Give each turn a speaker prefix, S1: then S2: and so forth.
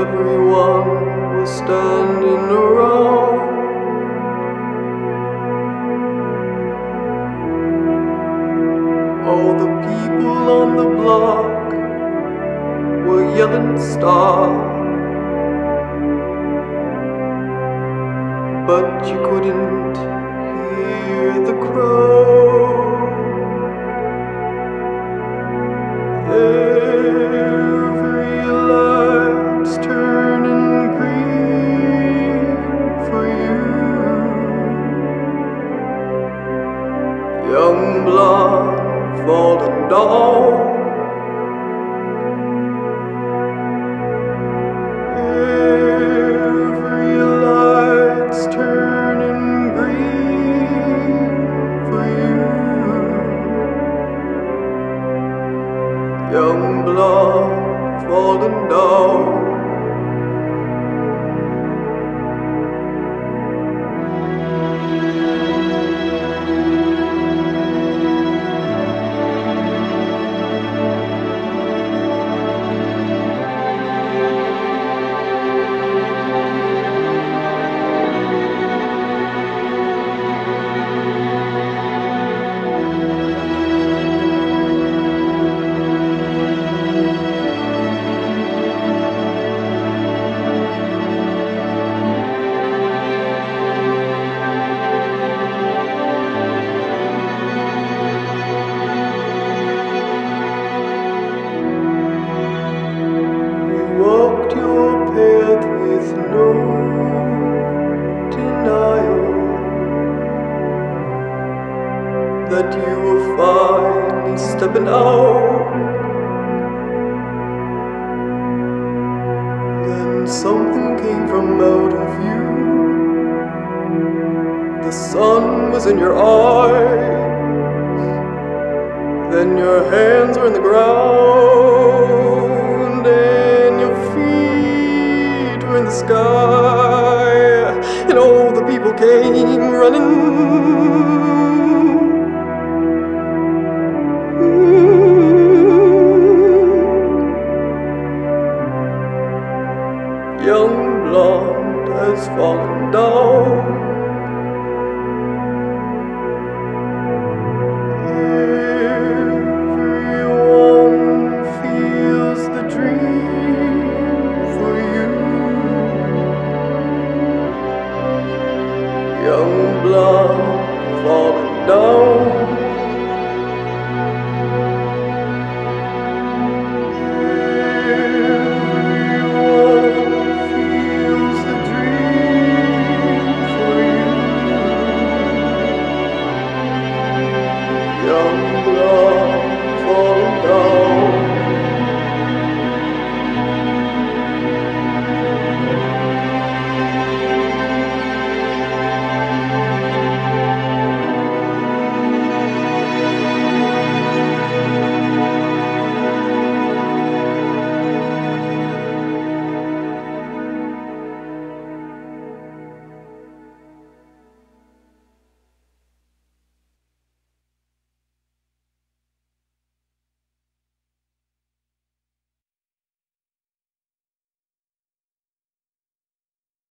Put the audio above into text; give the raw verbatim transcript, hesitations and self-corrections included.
S1: everyone was standing around. All the people on the block were yelling "Stop!" But you couldn't hear the crowd. Every light's turning green for you. Young blood falling down. Every light's turning green for you. Young blood falling down. Walked your path with no denial that you were finally stepping out. Then something came from out of you. The sun was in your eyes. Then your hands were in the ground, and your feet were in the sky, and all the people came running. Young blood has fallen down.